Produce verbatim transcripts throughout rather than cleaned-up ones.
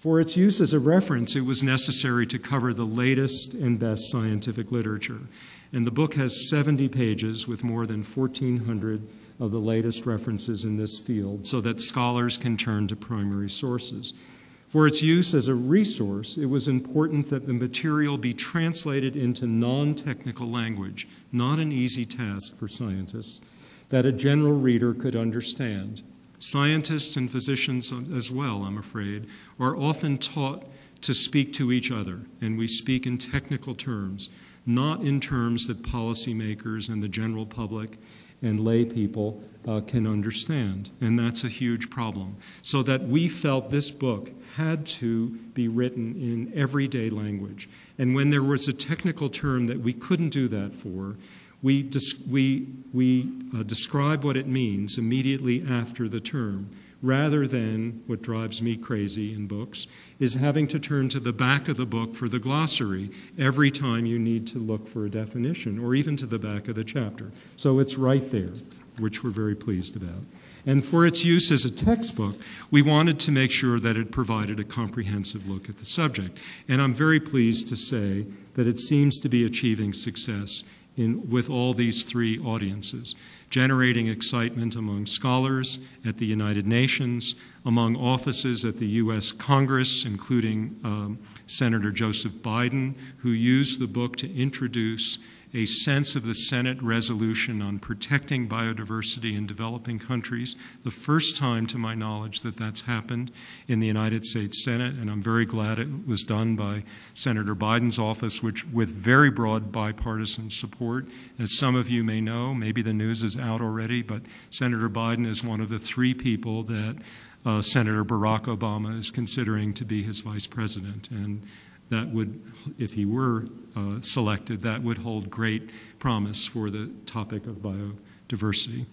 For its use as a reference, it was necessary to cover the latest and best scientific literature. And the book has seventy pages with more than fourteen hundred of the latest references in this field so that scholars can turn to primary sources. For its use as a resource, it was important that the material be translated into non-technical language, not an easy task for scientists, that a general reader could understand. Scientists and physicians as well, I'm afraid, are often taught to speak to each other, and we speak in technical terms, not in terms that policymakers and the general public and lay people uh, can understand, and that's a huge problem. So that we felt this book had to be written in everyday language. And when there was a technical term that we couldn't do that for, we, we, we uh, describe what it means immediately after the term, rather than, what drives me crazy in books, is having to turn to the back of the book for the glossary every time you need to look for a definition, or even to the back of the chapter. So it's right there, which we're very pleased about. And for its use as a textbook, we wanted to make sure that it provided a comprehensive look at the subject. And I'm very pleased to say that it seems to be achieving success in, with all these three audiences, generating excitement among scholars at the United Nations, among offices at the U S Congress, including um, Senator Joseph Biden, who used the book to introduce a sense of the Senate resolution on protecting biodiversity in developing countries, the first time, to my knowledge, that that's happened in the United States Senate, and I'm very glad it was done by Senator Biden's office, which with very broad bipartisan support. As some of you may know, maybe the news is out already, but Senator Biden is one of the three people that uh, Senator Barack Obama is considering to be his vice president, and that would, if he were uh, selected, that would hold great promise for the topic of biodiversity.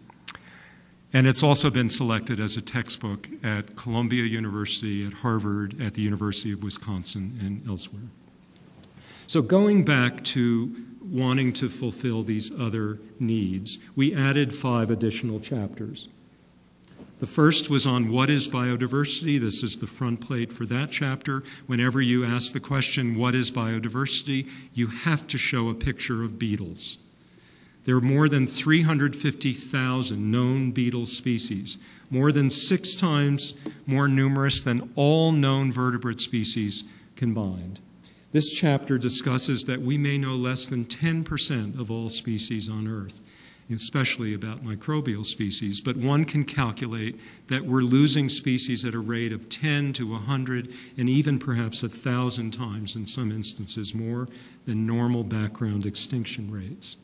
And it's also been selected as a textbook at Columbia University, at Harvard, at the University of Wisconsin, and elsewhere. So going back to wanting to fulfill these other needs, we added five additional chapters. The first was on what is biodiversity. This is the front plate for that chapter. Whenever you ask the question, what is biodiversity, you have to show a picture of beetles. There are more than three hundred fifty thousand known beetle species, more than six times more numerous than all known vertebrate species combined. This chapter discusses that we may know less than ten percent of all species on Earth, especially about microbial species, but one can calculate that we're losing species at a rate of ten to one hundred and even perhaps one thousand times, in some instances more, than normal background extinction rates.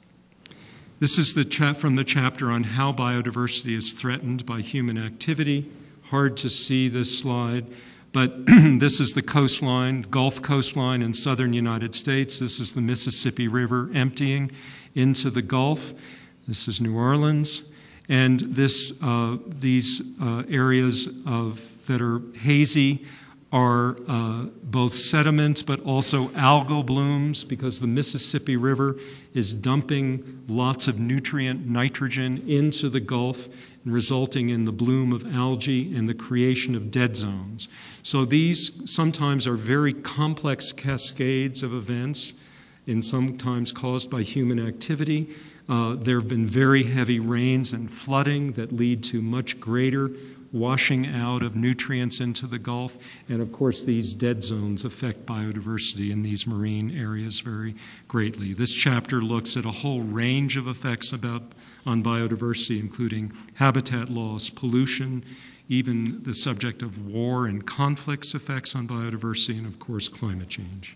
This is the cha- from the chapter on how biodiversity is threatened by human activity. Hard to see this slide, but this is the coastline, Gulf coastline in southern United States. This is the Mississippi River emptying into the Gulf. This is New Orleans, and this, uh, these uh, areas of, that are hazy are uh, both sediment but also algal blooms, because the Mississippi River is dumping lots of nutrient nitrogen into the Gulf, and resulting in the bloom of algae and the creation of dead zones. So these sometimes are very complex cascades of events, and sometimes caused by human activity. Uh, there have been very heavy rains and flooding that lead to much greater washing out of nutrients into the Gulf. And of course, these dead zones affect biodiversity in these marine areas very greatly. This chapter looks at a whole range of effects about, on biodiversity, including habitat loss, pollution, even the subject of war and conflicts effects on biodiversity, and of course, climate change.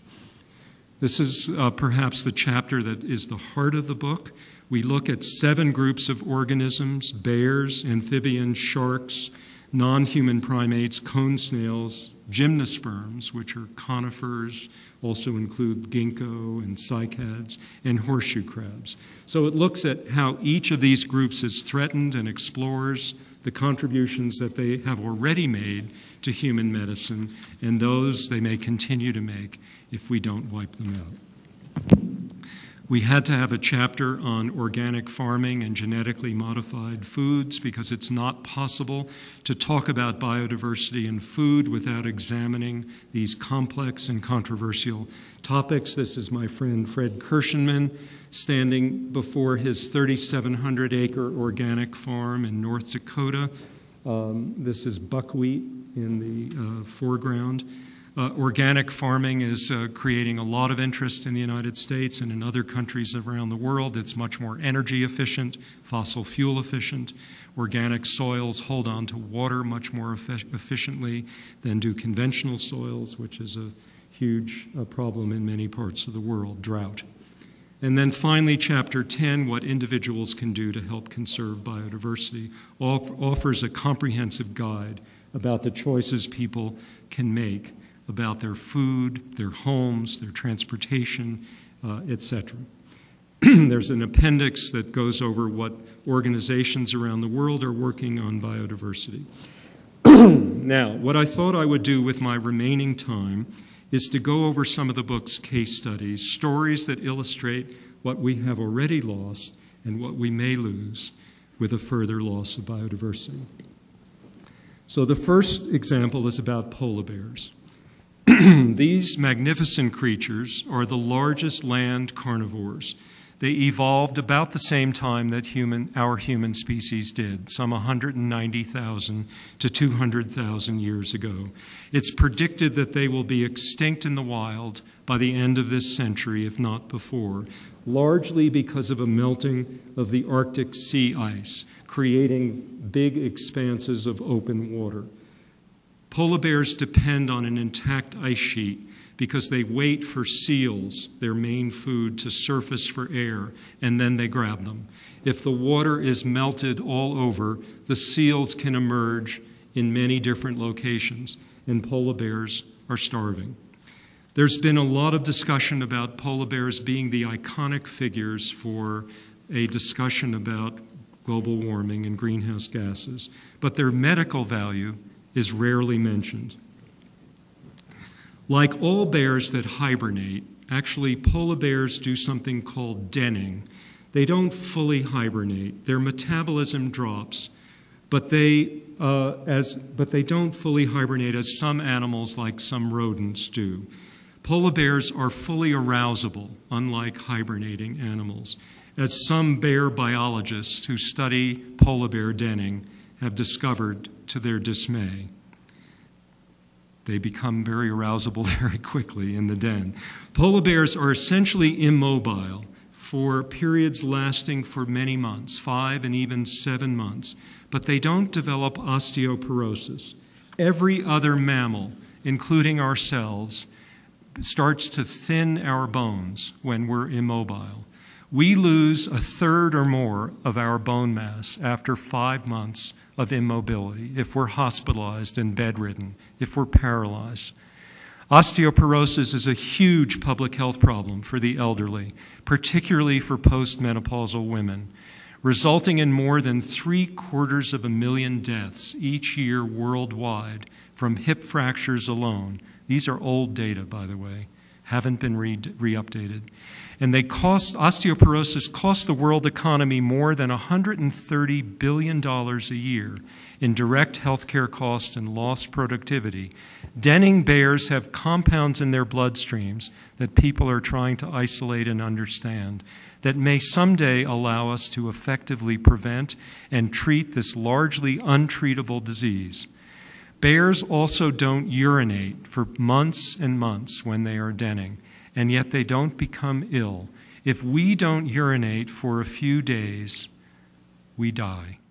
This is uh, perhaps the chapter that is the heart of the book. We look at seven groups of organisms: bears, amphibians, sharks, non-human primates, cone snails, gymnosperms, which are conifers, also include ginkgo and cycads, and horseshoe crabs. So it looks at how each of these groups is threatened and explores the contributions that they have already made to human medicine, and those they may continue to make if we don't wipe them out. We had to have a chapter on organic farming and genetically modified foods because it's not possible to talk about biodiversity in food without examining these complex and controversial topics. This is my friend Fred Kirschenman standing before his thirty-seven hundred acre organic farm in North Dakota. Um, this is buckwheat in the uh, foreground. Uh, organic farming is uh, creating a lot of interest in the United States and in other countries around the world. It's much more energy efficient, fossil fuel efficient. Organic soils hold on to water much more effi efficiently than do conventional soils, which is a huge uh, problem in many parts of the world, drought. And then finally, chapter ten, what individuals can do to help conserve biodiversity, off offers a comprehensive guide about the choices people can make about their food, their homes, their transportation, uh, et cetera. There's an appendix that goes over what organizations around the world are working on biodiversity. Now, what I thought I would do with my remaining time is to go over some of the book's case studies, stories that illustrate what we have already lost and what we may lose with a further loss of biodiversity. So the first example is about polar bears. These magnificent creatures are the largest land carnivores. They evolved about the same time that human, our human species did, some one hundred ninety thousand to two hundred thousand years ago. It's predicted that they will be extinct in the wild by the end of this century, if not before, largely because of a melting of the Arctic sea ice, creating big expanses of open water. Polar bears depend on an intact ice sheet because they wait for seals, their main food, to surface for air, and then they grab them. If the water is melted all over, the seals can emerge in many different locations, and polar bears are starving. There's been a lot of discussion about polar bears being the iconic figures for a discussion about global warming and greenhouse gases, but their medical value is rarely mentioned. Like all bears that hibernate, actually polar bears do something called denning. They don't fully hibernate. Their metabolism drops, but they, uh, as, but they don't fully hibernate as some animals like some rodents do. Polar bears are fully arousable, unlike hibernating animals, as some bear biologists who study polar bear denning have discovered to their dismay. They become very arousable very quickly in the den. Polar bears are essentially immobile for periods lasting for many months, five and even seven months, but they don't develop osteoporosis. Every other mammal, including ourselves, starts to thin our bones when we're immobile. We lose a third or more of our bone mass after five months of immobility, if we're hospitalized and bedridden, if we're paralyzed. Osteoporosis is a huge public health problem for the elderly, particularly for postmenopausal women, resulting in more than three quarters of a million deaths each year worldwide from hip fractures alone. These are old data, by the way, haven't been re-updated. And they cost, osteoporosis costs the world economy more than one hundred thirty billion dollars a year in direct healthcare costs and lost productivity. Denning bears have compounds in their bloodstreams that people are trying to isolate and understand that may someday allow us to effectively prevent and treat this largely untreatable disease. Bears also don't urinate for months and months when they are denning, and yet they don't become ill. If we don't urinate for a few days, we die.